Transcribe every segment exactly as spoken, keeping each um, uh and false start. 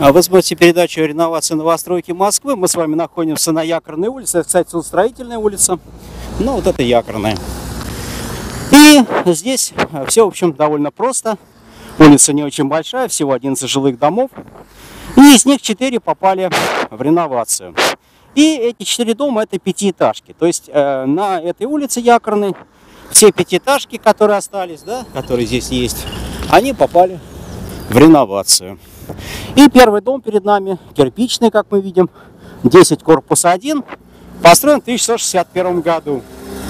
Вы смотрите передачу «Реновация новостройки Москвы». Мы с вами находимся на Якорной улице. Это, кстати, судостроительная улица. Ну, вот это Якорная. И здесь все, в общем, довольно просто. Улица не очень большая, всего одиннадцать жилых домов. И из них четыре попали в реновацию. И эти четыре дома – это пятиэтажки. То есть э, на этой улице Якорной все пятиэтажки, которые остались, да, которые здесь есть, они попали в реновацию. И первый дом перед нами, кирпичный, как мы видим, десять корпус один, построен в тысяча девятьсот шестьдесят первом году.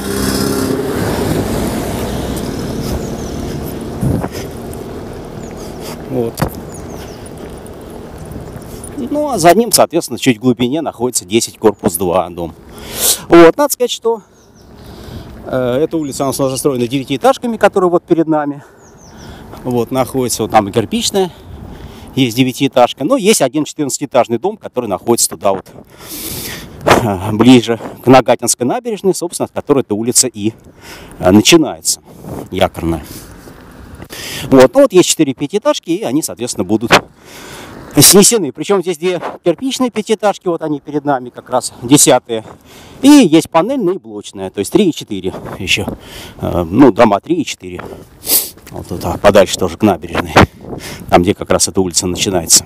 Вот. Ну, а за ним, соответственно, чуть в глубине находится десять корпус два дом. Вот, надо сказать, что э, эта улица у нас застроена девятиэтажками, которые вот перед нами. Вот, находится вот там и кирпичная. Есть девятиэтажка, но есть один четырнадцатиэтажный дом, который находится туда вот ближе к Нагатинской набережной, собственно, от которой эта улица и начинается, Якорная. Вот, ну вот есть четыре пятиэтажки, и они, соответственно, будут снесены. Причем здесь две кирпичные пятиэтажки, вот они перед нами как раз десятые. И есть панельная и блочная, то есть три и четыре еще. Ну, дома три и четыре. Вот туда, подальше тоже к набережной. Там, где как раз эта улица начинается.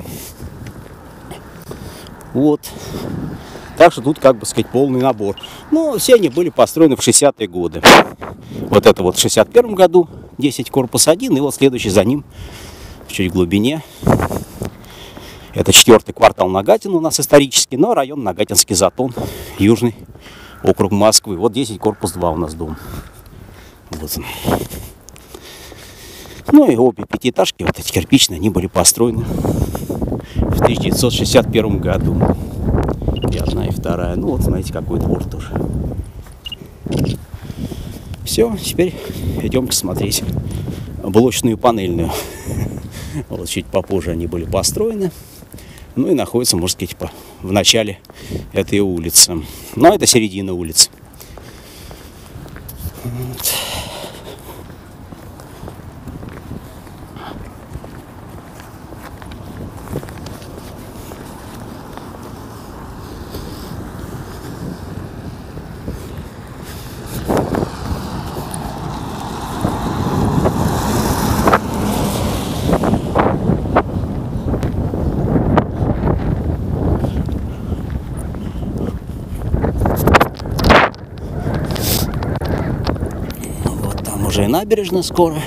Вот. Так что тут, как бы сказать, полный набор. Но все они были построены в шестидесятые годы. Вот это вот в шестьдесят первом году десять корпус один. И вот следующий за ним, чуть в глубине. Это четвертый квартал Нагатин у нас исторический. Но район Нагатинский Затон, южный округ Москвы. Вот десять корпус два у нас дом. Вот он. Ну и обе пятиэтажки, вот эти кирпичные, они были построены в тысяча девятьсот шестьдесят первом году. И одна, и вторая. Ну вот, смотрите, какой двор тоже. Все, теперь идем смотреть блочную и панельную. Вот чуть попозже они были построены. Ну и находятся, можно сказать, в начале этой улицы. Но это середина улицы. Вот. Уже и набережная скоро.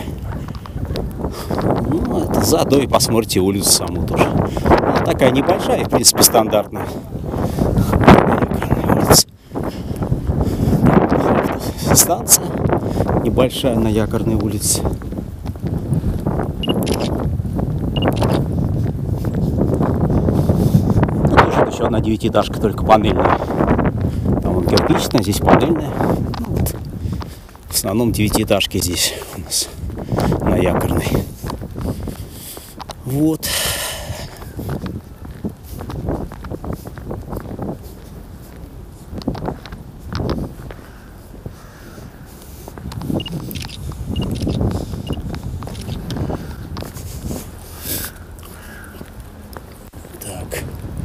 Ну, это заодно и посмотрите улицу саму тоже. Она такая небольшая, в принципе, стандартная. Станция небольшая на Якорной улице. Ну, тоже еще одна девятиэтажка, только панельная. Там вон кирпичная, здесь панельная. В основном девятиэтажки здесь у нас на Якорной. Вот. Так.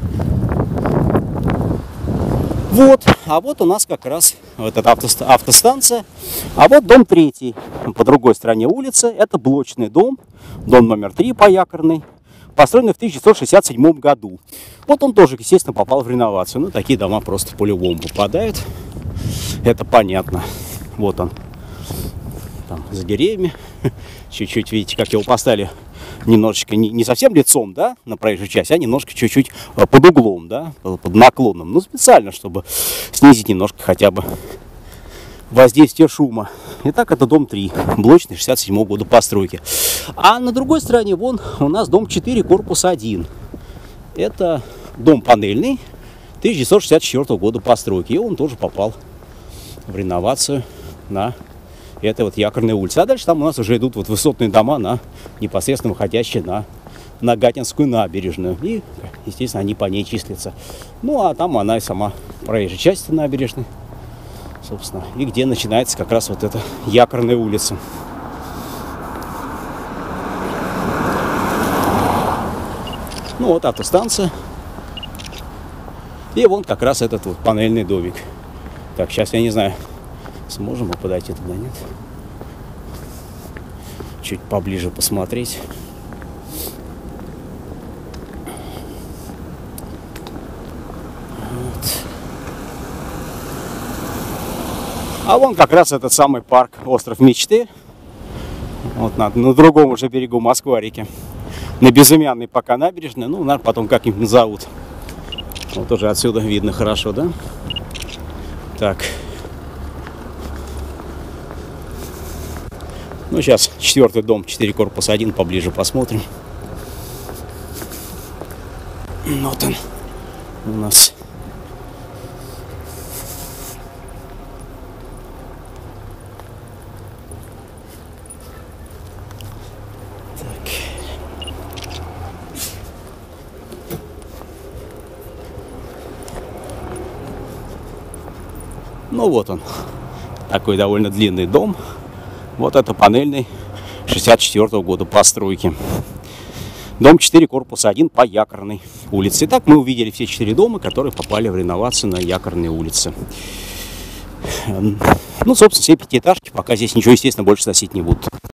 Вот. А вот у нас как раз вот эта автостанция. А вот дом третий по другой стороне улицы. Это блочный дом. Дом номер три по Якорной. Построенный в тысяча девятьсот шестьдесят седьмом году. Вот он тоже, естественно, попал в реновацию. Ну, такие дома просто по-любому попадают. Это понятно. Вот он. Там за деревьями. Чуть-чуть, видите, как его поставили. Немножечко не, не совсем лицом, да, на проезжую часть, а немножко чуть-чуть под углом, да, под наклоном. Ну, специально, чтобы снизить немножко хотя бы воздействие шума. Итак, это дом три, блочный, шестьдесят седьмого года постройки. А на другой стороне, вон, у нас дом четыре, корпус один. Это дом панельный, тысяча девятьсот шестьдесят четвёртого года постройки. И он тоже попал в реновацию на этой вот Якорной улице. А дальше там у нас уже идут вот высотные дома, на, непосредственно выходящие на Нагатинскую набережную. И, естественно, они по ней числятся. Ну, а там она и сама проезжая часть набережной, собственно, и где начинается как раз вот эта Якорная улица. Ну вот автостанция. И вон как раз этот вот панельный домик. Так, сейчас я не знаю, сможем мы подойти туда, нет? Чуть поближе посмотреть. Вот. А вон как раз этот самый парк «Остров мечты». Вот на, на другом уже берегу Москва-реки. На безымянной пока набережной. Ну, наверное, потом как-нибудь назовут. Вот уже отсюда видно хорошо, да? Так. Ну, сейчас четвертый дом, четыре корпус один, поближе посмотрим. Вот он у нас. Так. Ну, вот он. Такой довольно длинный дом. Вот это панельный шестьдесят четвёртого года постройки. Дом четыре, корпус один по Якорной улице. Итак, мы увидели все четыре дома, которые попали в реновацию на Якорной улице. Ну, собственно, все пятиэтажки. Пока здесь ничего, естественно, больше сносить не будут.